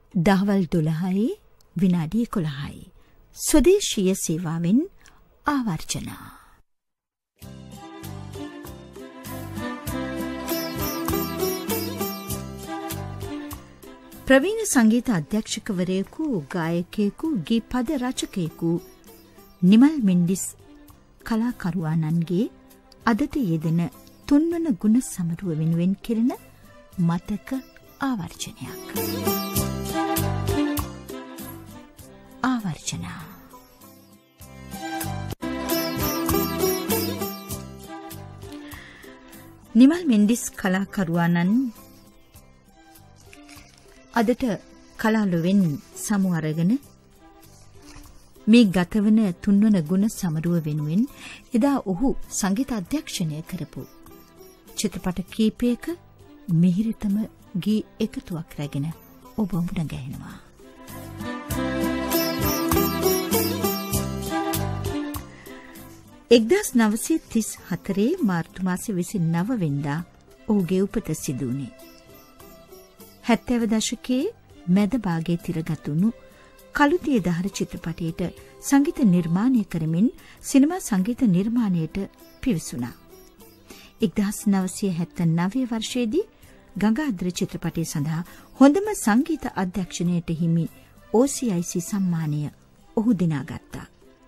දහවල් 12යි විනාඩි 11යි. ස්වදේශීය සේවාවෙන් ආවර්ජනා. ප්‍රවීණ සංගීත අධ්‍යක්ෂකවරයෙකු, ගායකයෙකු, ගී පද රචකයෙකු නිමල් මෙන්ඩිස් කලාකරුවාණන්ගේ අදට යෙදෙන 3 වන ගුණ සමරුව වෙනුවෙන් කෙරෙන මතක ආවර්ජනයක්. ආවර්ජනා. නිමල් මෙන්ඩිස් කලාකරුවාණන් අදට කලාලුවෙන් සමු අරගෙන මේ ගතවන 3 වන ගුණ සමරුව වෙනුවෙන් එදා ඔහු සංගීත අධ්‍යක්ෂණය කරපු චිත්‍රපට කීපයක මිහිරිතම ගී එකතුවක් රැගෙන ඔබ මුණ ගැහෙනවා. එක්දස් 934 මාර්තු මාසේ 29 වෙනිදා ඔහුගේ උපත සිදු වුණේ. 70 දශකයේ මැද භාගයේ තිරගතුණු කළුදිය දහර චිත්‍රපටයට සංගීත නිර්මාණය කරමින් සිනමා සංගීත නිර්මාණයට පිවිසුණා. 1979 වර්ෂයේදී ගංගාද්‍ර චිත්‍රපටය සඳහා හොඳම සංගීත අධ්‍යක්ෂණයට හිමි OCIC සම්මානය ඔහු දිනාගත්තා.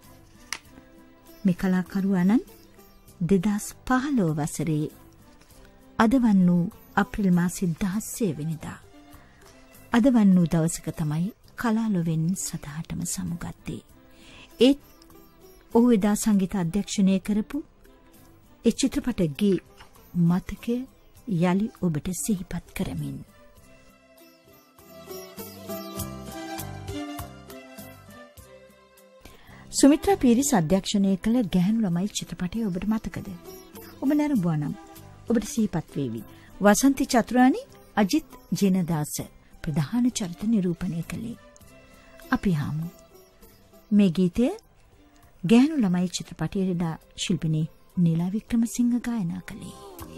මේ කලාකරුවාණන් 2015 වසරේ අද වන අප්‍රේල් මාසේ 16 වෙනිදා අද වන දවසක තමයි කලාලොවෙන් සදහටම සමුගත්තේ. ඒත් ඔහු එදා සංගීත අධ්‍යක්ෂණය කරපු ඒ චිත්‍රපට ගී මතකය යලි ඔබට සිහිපත් කරමින්. සුමිත්‍රා පීරිස් අධ්‍යක්ෂණය කළ ගැහැණු ළමයි චිත්‍රපටය ඔබට මතකද? ඔබ නරඹුවා නම් ඔබට සිහිපත් වේවි. වසන්ති චතුරානි, අජිත් ජිනදාස ප්‍රධාන චරිත නිරූපණය කළේ. අපි හමු මේ ගීතය ගැහැණු ළමයි චිත්‍රපටයේ ශිල්පිනී නීලා වික්‍රමසිංහ ගායනා කළේ.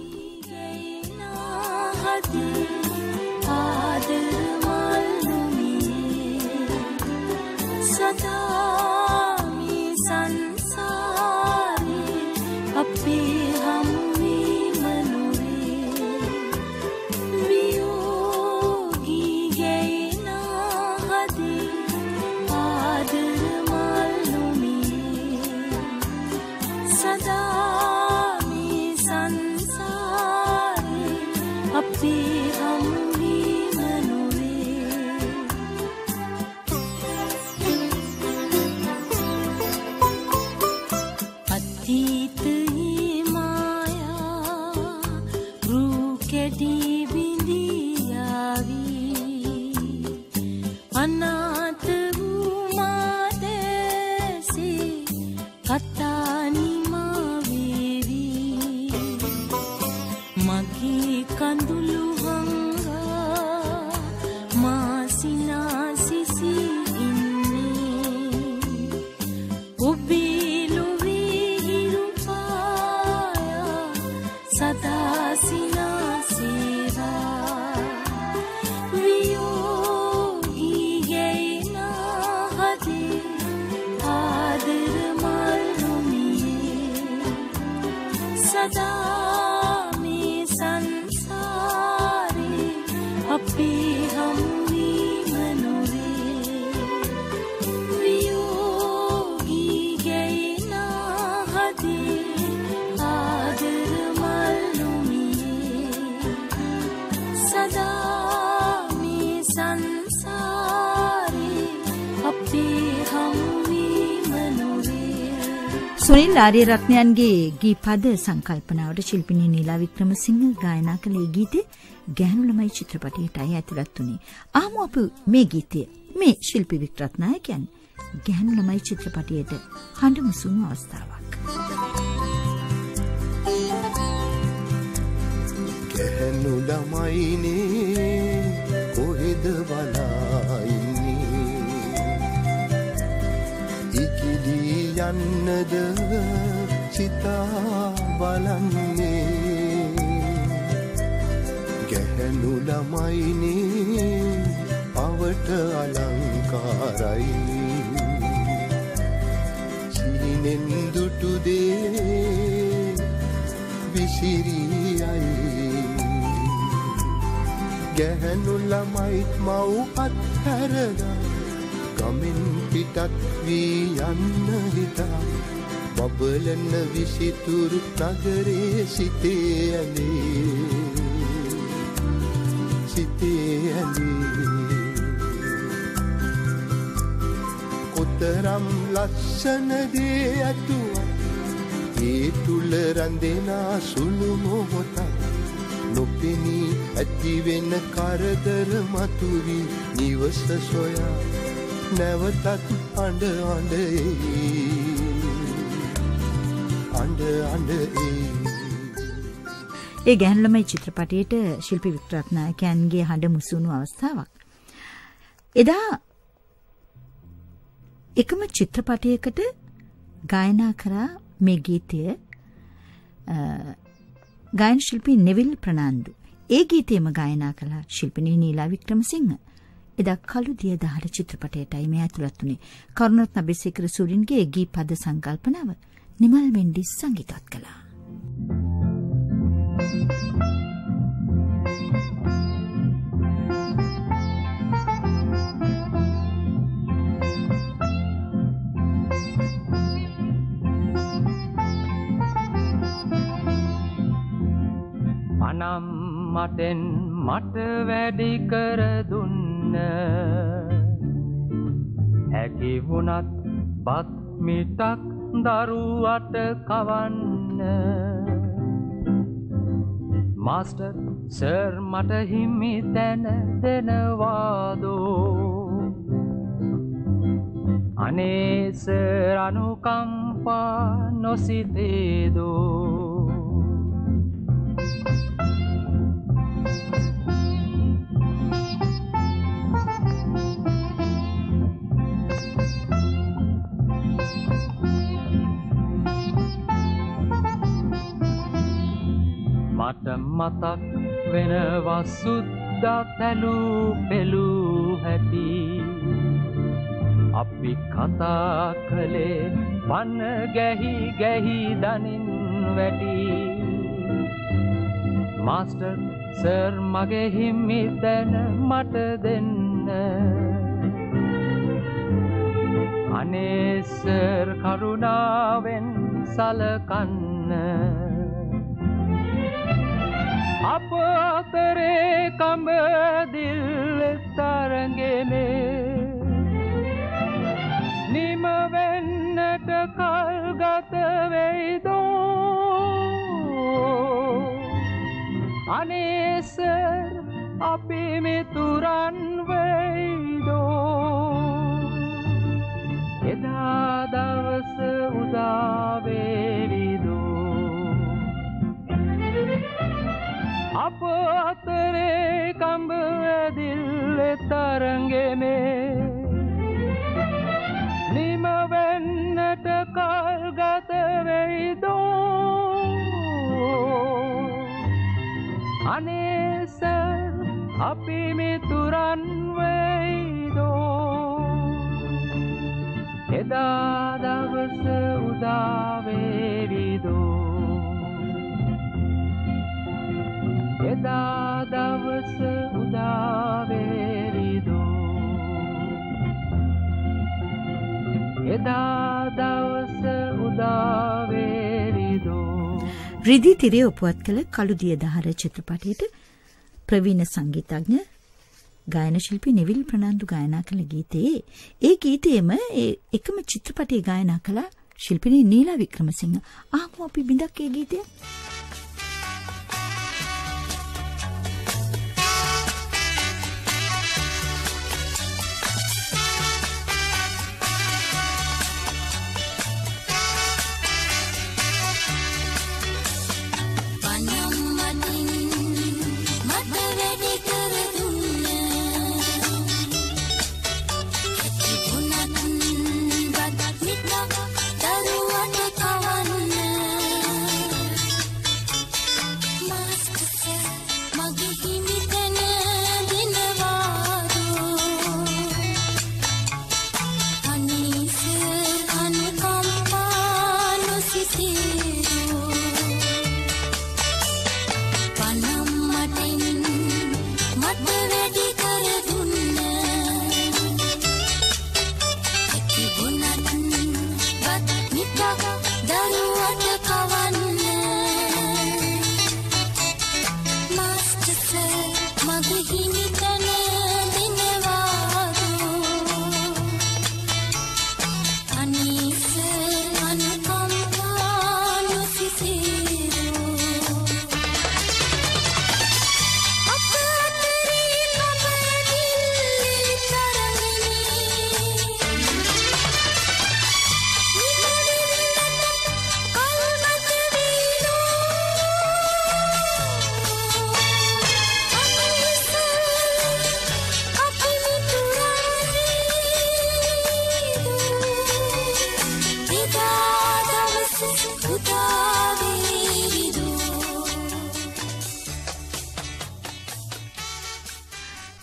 සුනිල් ආරියරත්නයන්ගේ ගී පද සංකල්පනාවට ශිල්පිනී නීලා වික්‍රමසිංහ ගායනා කළ ගීතේ ගැහැණු ළමයි චිත්‍රපටයටයි ඇතුළත් වුණේ. ආමු අප මේ ගීතය මේ ශිල්පී වික්‍රත්නායකයන් ගැහැණු ළමයි චිත්‍රපටයට හඬ මුසුණු අවස්ථාවක්. ගැහැණු ළමයිනේ කොහෙද බලා යන්නද සිතා බලන්නේ ගැහැණු ළමයිනේ අවට මනෙන් දුටු දේ විසිරියයි ගැහැණු ළමයි මව් අත්හැරලා ගමෙන් පිටත් වී යන්න හිතා බබලන විසිතුරු නගරේ සිතේ ඇලේ කොතරම් ලස්සන දේ ඇතුවත් ඒ තුල රැඳෙනා සුළු මොහොතක් නොපෙනී ඇති වෙන කරදර මතුවි නිවස සොයා නැවතත් අඬ ඒ ගැහැණු ළමයි චිත්‍රපටයේට ශිල්පී වික්‍රත්නායකයන්ගේ හඬ මුසුණු අවස්ථාවක්. එදා එකම චිත්‍රපටයකට ගායනා කරා මේ ගීතය ගායන ශිල්පී නෙවිල් ප්‍රනාන්දු. ඒ ගීතයම ගායනා කළ ශිල්පිනී නීලා වික්‍රමසිංහ. එදා කළු දිය දහර චිත්‍රපටයටයි මේ ඇතුළත් වුණේ. කරුණරත්න අබේසේකර සූරින්ගේ ගී පද සංකල්පනාව නිමල් මෙන්ඩිස් සංගීතවත් කළා. අනම් මටෙන් මට වැඩි කර දුන්න හැකි වුණත් බත් මිටක් දරුවට කවන්න මාස්ටර් සර් මට හිමි දැන දෙනවාදෝ අනේ සර් අනුකම්පා නොසිතේදෝ මට මතක් වෙනවා සුද්දා තැලූ පෙළූ හැටි අපි කතා කළේ පන ගැහි ගැහි දනින් වැටි මාස්ටර් සර් මගේ හිමි දැන මට දෙන්න අනේ සර් කරුණාවෙන් සලකන්න අප අතරේ කඹදිල් තරංගෙනේ නිම වෙන්නට කල් ගත වෙයිදෝ අනේ සර් අපි මිතුරන් වෙයිදෝ එදා දවස උදා වේවිදෝ අප අතරේ කඹදිල් තරංගෙනේ නිම වෙන්නට කල් ගත වෙයිදෝ අනේ සර් අපි මිතුරන් වෙයිදෝ එදා දවස උදා වේවිදෝ එදා දවස උදා වේවිදෝ එදා දවස උදා වේවිදෝ රිදී තිරේ ඔපුවත් කළ කළු දිය දහර චිත්‍රපටයේට ප්‍රවීණ සංගීතඥ ගායන ශිල්පී නෙවිල් ප්‍රනාන්දු ගායනා කළ ගීතයේ ඒ ගීතයේම එකම චිත්‍රපටයේ ගායනා කළ ශිල්පිනී නීලා වික්‍රමසිංහ. ආමු අපි බින්දක් ඒ ගීතය.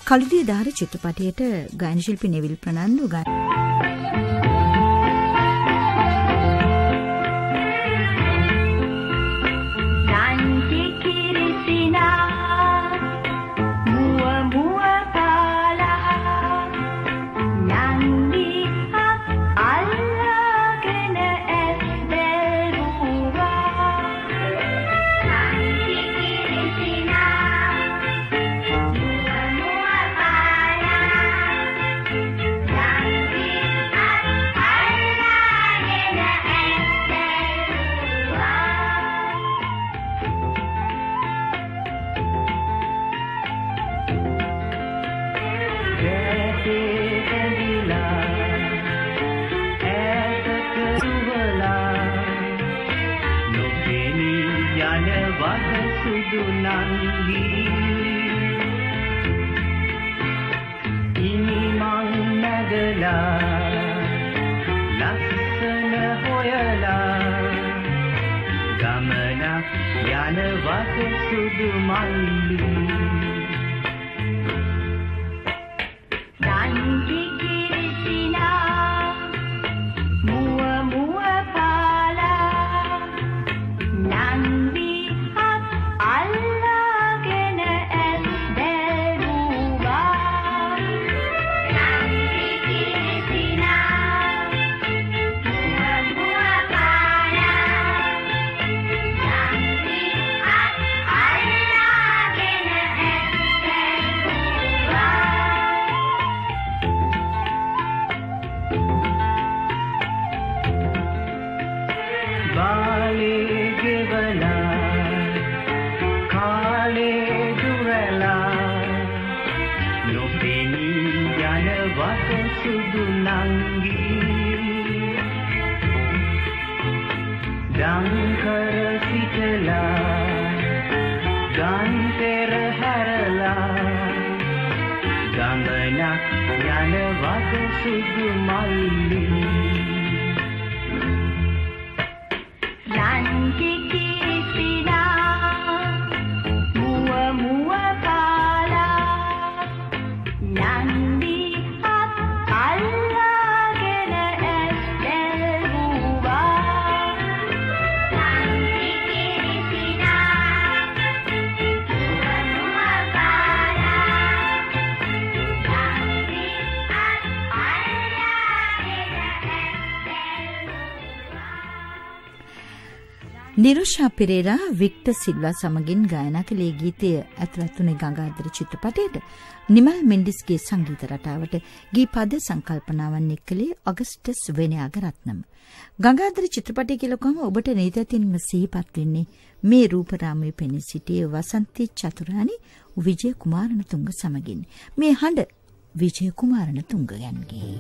කළුදිය දාර චිත්‍රපටයට ගායන ශිල්පී නෙවිල් ප්‍රනන්දු නිරුෂා පෙරේරා වික්ටර් සිල්වා සමගින් ගායනා කළේ ගීතය ඇතුළත් වුණේ ගංගාධර චිත්‍රපටයට. නිමල් මෙන්ඩිස්ගේ සංගීත රටාවට ගී පද සංකල්පනාවන් එක්කලේ ඔගස්ටස් වෙනයාගරත්නම්. ගංගාධර චිත්‍රපටය කියලා කොහොම ඔබට නේදතින්ම සිහිපත් වෙන්නේ මේ රූපරාමයේ පෙනී සිටියේ වසන්ති චතුරානි විජය කුමාරණතුංග සමගින්. මේ හඬ විජය කුමාරණතුංගයන්ගේ.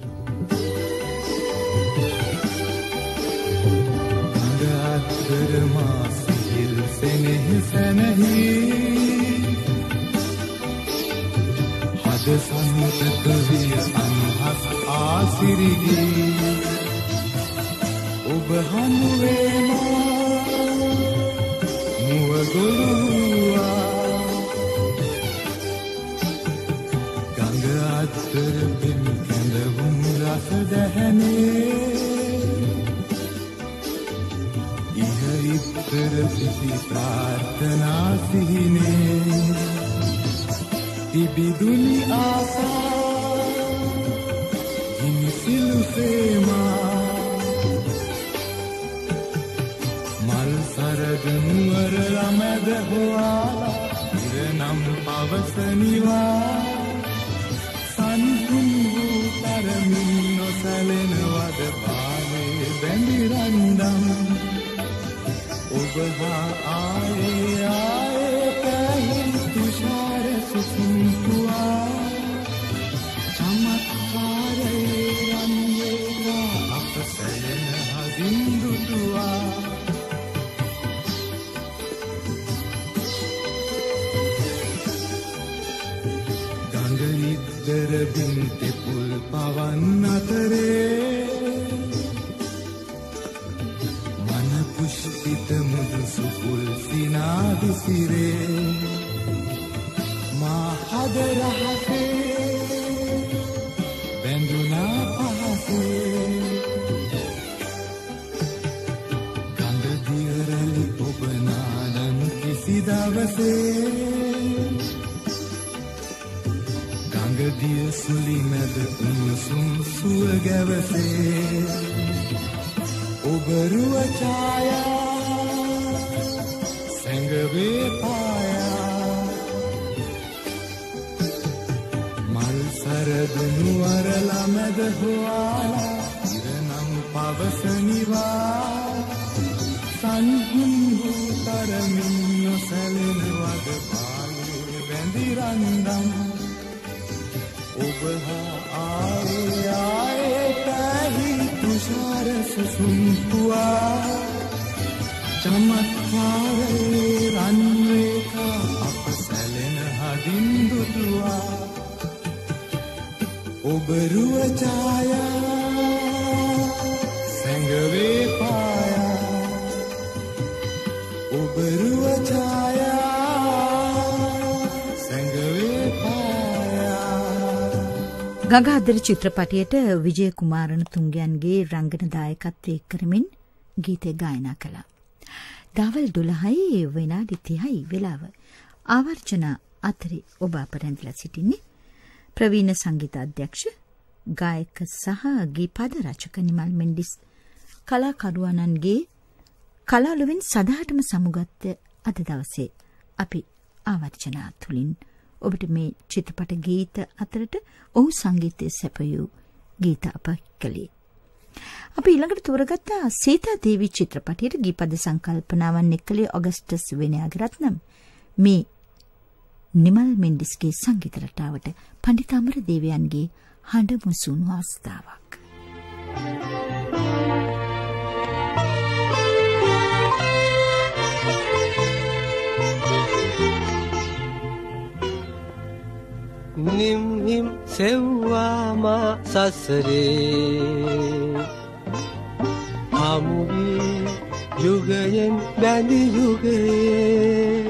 අතරමා සිහිල් සෙනෙහසැනෙහි හද සම්මතක විය අන්හස් ආසිරිගි ඔබ හමුවේමා මුවගොලුවා ගඟ අත්තර පෙම් කැඳවුම් රස දැහැනේ ඉත්තර සිසි ප්‍රාර්ථනා සිහිනේ ඉබිදුනි ආසා හිමිසිලු සේමා මල් සරගනුවර ළමැද හොවා ඉරනම් පවසනිවා සන්තුන් වූ තරමින් නොසැලෙනවද පානේ බැඳිරන්දම් ඔබහා ආයේ ආයේ පැහින් තුෂාර සුසුම්තුවා චමත්කාරයේ රන්වේවා අප සැලෙන හදින්දුතුවා ගඟනිද්දර බින්තෙ පුල් පවන් අතරේ පුෂ්පිත මුදු සුපුල් සිනාදු සිරේ මා හද රහසේ බැඳුනා පහසේ ගඳ දියරලි ඔබ නාදන් කිසි දවසේ ගඟදිය සුලි මැද උණුසුම් සුව ගැවසේ ඔබ රුව ඡායා සැඟවේ පායා මල් සරදුණු අරලා මැද හොයාලා ඉරනම් පවසනිවා සංහුන්හු තරමින් නොසැලෙන වද පාලේ වැඳි රන්දම් ඔබ ආයේ ආයේ පැහි තුෂාර සුසුම් පුවා චමත්කාරේ රන් රේඛා අප සැලෙන හදින් දුටුවා ඔබ රුව ඡායා සැඟවේ පායා ඔබ රුව ඡායා සැඟවේ පායා. ගංගාදර චිත්‍රපටයට විජය කුමාරණතුංගයන්ගේ රංගන දායකත්වයේ කරමින් ගීතය ගායනා කළා. දවල් 12යි විනාඩි 30යි වෙලාව. ආවර්ජන අතරේ ඔබ අපරැඳලා සිටින්නේ ප්‍රවීණ සංගීත අධ්‍යක්ෂ ගායක සහ ගීපද රචක නිමල් මෙන්ඩිස් කලාකරුවන්ගේ කලාලුවෙන් සදාටම සමුගත් අද දවසේ අපි ආවර්ජන තුලින් ඔබට මේ චිත්‍රපට ගීත අතරට ඔහු සංගීතයේ සැපයූ ගීත අප කළේ. අපි ඊළඟට තෝරගත්ත සීතා දේවී චිත්‍රපටයේ ගීපද සංකල්පනාවන් එක්කලේ ඔගස්ටස් විනයගරත්නම් මේ නිමල් මෙන්ඩිස්ගේ සංගීත රටාවට පණ්ඩිත අමරදේවයන්ගේ හඬ මුසුණු අවස්ථාවක්. නිම්හිම් සෙව්වාම සසරේ හමුවී යුගයෙන් බැඳි යුගයේ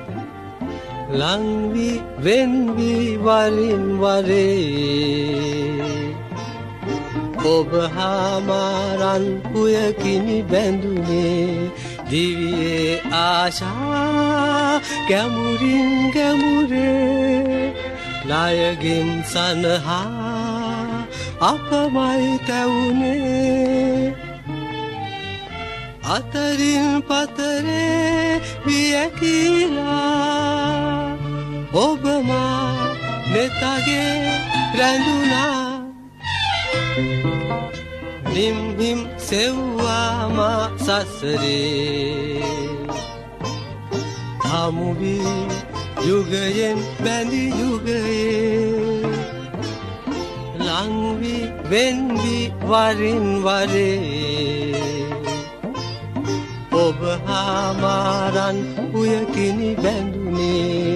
ලංවි වෙන්වි වරින් වරේ ඔබ හාමාරන් පුයකිනි බැඳුනේ දිවියේ ආශා ගැමුරින් ගැමුරේ ලායගෙන් සනහා අපමයි තැවුනේ අතරින් පතරේ වියකිලා ඔබමා නෙතගේ රැඳුනා නිම්හිම් සෙව්වාම සසරේ හමුවී යුගයෙන් බැඳි යුගයේ ලංවි වෙන්වි වරින් වරේ ඔබ හාමාරන් පුයකිනි බැඳුනේ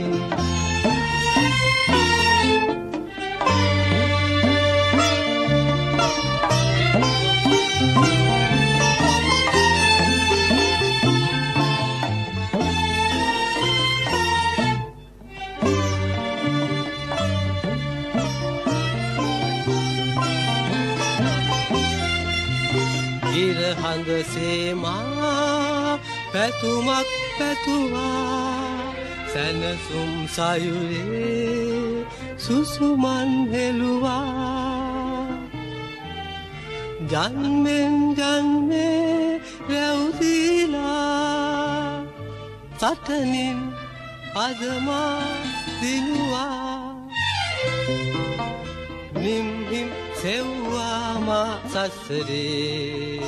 ඉරහඳ සේමා පැතුමක් පැතුවා සැනසුම් සයුරේ සුසුමන් හෙළුවා ජන්මෙන් ජන්මේ රැවුදීලා සටනින් අදමා දිනුවා නිම්හිම් සෙව්වාම සසරේ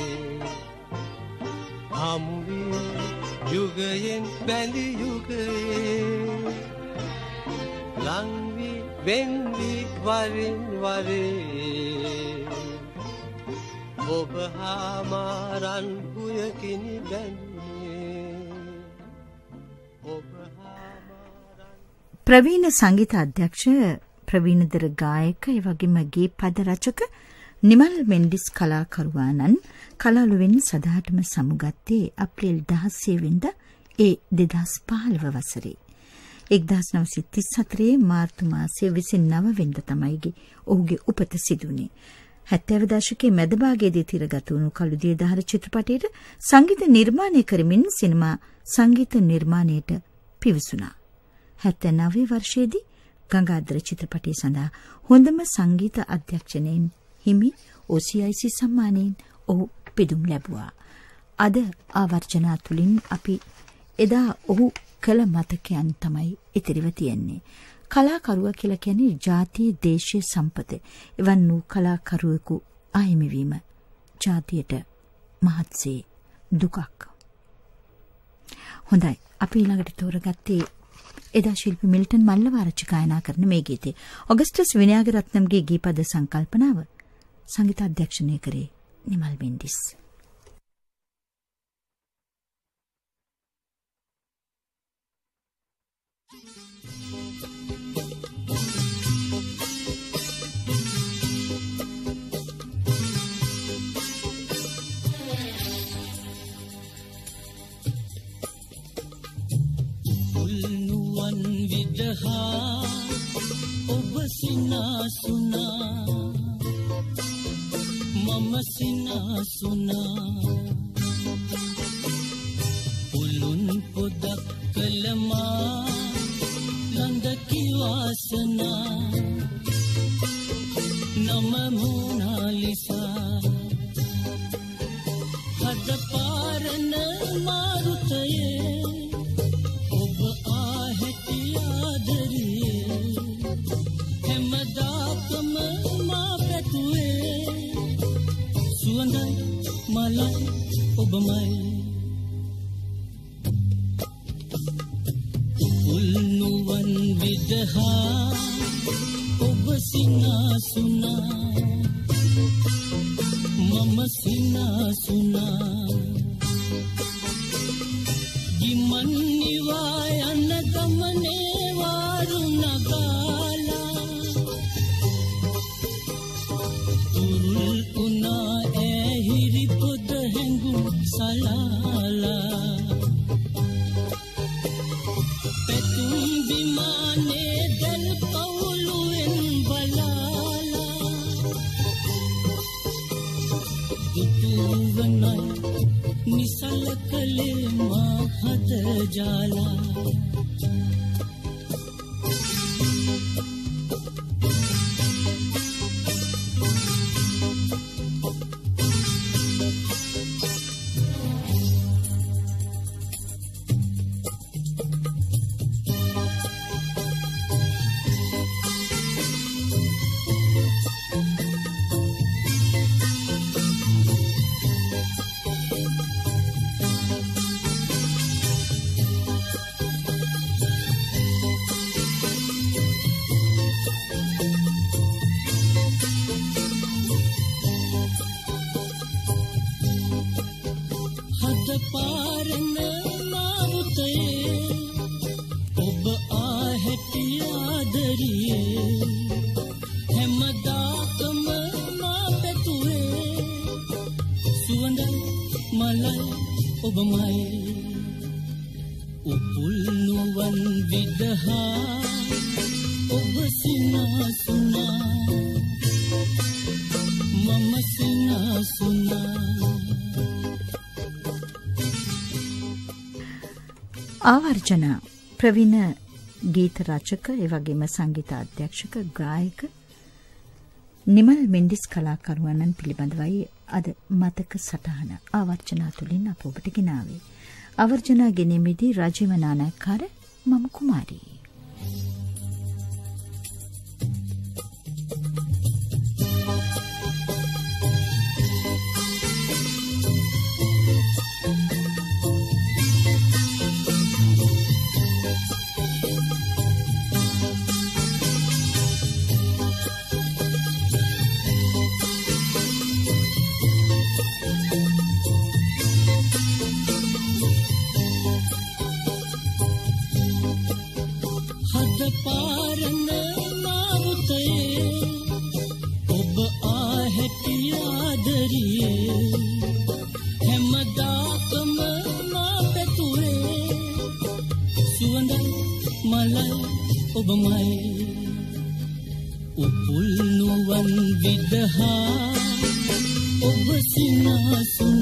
හමුවී යුගයෙන් බැඳි යුගයේ ලංවි වෙන්වි වරින් වරේ ඔබ හාමාරන් පුයකිනි බැඳුනේ ඔබ හාමාරන්. ප්‍රවීණ සංගීත අධ්‍යක්ෂ ප්‍රවීණදර ගායක ඒ වගේම ගීපද රචක නිමල් මෙන්ඩිස් කලාකරුවාණන් කලාලුවෙන් සදාටම සමුගත්තේ අප්‍රේල් 16 වෙනිදා ඒ 2015 වසරේ. 1934 මාර්තු මාසයේ 29 වෙනිදා තමයි ඔහුගේ උපත සිදුුනේ. 70 දශකයේ මැද භාගයේදී තිරගත වුණු කළුදිය දහර චිත්‍රපටයට සංගීත නිර්මාණය කරමින් සිනමා සංගීත නිර්මාණයට පිවිසුණා. 79 වර්ෂයේදී ගංගාධර චිත්‍රපටය සඳහා හොඳම සංගීත අධ්‍යක්ෂණයෙන් හිමි OCIC සම්මානයෙන් ඔහු පිදුම් ලැබුවා. අද ආවර්ජනා තුලින් අපි එදා ඔහු කළ මතකයන් තමයි ඉතිරිව තියෙන්නේ. කලාකරුවා කියලා කියන්නේ ජාතිය දේශීය සම්පත. එවන් වූ කලාකරුවෙකු අහිමි වීම ජාතියට මහත්සේ දුකක්. හොඳයි. අපි ඊළඟට තෝරගත්තේ එදා ශිල්පී මිල්ටන් මල්ලවාරච්චි ගායනා කරන මේ ගීතේ. ඔගස්ටස් විනයාගරත්නම්ගේ ගීපද සංකල්පනාව සංගීත අධ්‍යක්ෂණය කරේ නිමල් මෙන්ඩිස්. ඔබ සිනාසුනා මම සිනාසුනා පුලුන් පොදක් කළමා ළඟ කිවාසනා නම මොනාලිසා හද පාරන මාරුතයේ ඔබ ආහෙටි ආදරියේ හැමදාකම මා පැතුවේ සුවඳයි මලයි ඔබමයි උල්නුවන් විදහා ඔබ සිනාසුනා මම සිනාසුනා ගිමන් නිවා යන ගමනේ වාරුණගාලා තුරුල් උනා ඇහිරි පොද හැඟුම් සලාලා පැතුම් විමානේ දැල් පවුලුවෙන් බලාලා දුටුවනයි නිසල කලේ මා හද ජාලා පාරන මාරුතයේ ඔබ ආහෙටි ආදරියේ හැමදාකම මා පැතුවේ සුවඳයි මලයි ඔබමයි උපුල් නුවන් විදහා ඔබ සිනාසුනා මම සිනාසුනා. ආවර්ජනා ප්‍රවීණ ගීත රචක ඒ වගේම සංගීත අධ්‍යක්ෂක ගායක නිමල් මෙන්ඩිස් කලාකරුවන්න් පිළිබඳවයි අද මතක සටහන ආවර්ජනා තුලින් අප ඔබට ගෙනාවේ. ආවර්ජනා ගෙනෙමිදී රජීව නානායක්කාර මම කුමාරී. මලයි ඔබමයි උපුල් නුවන් විදහා ඔබ සිනාසුනා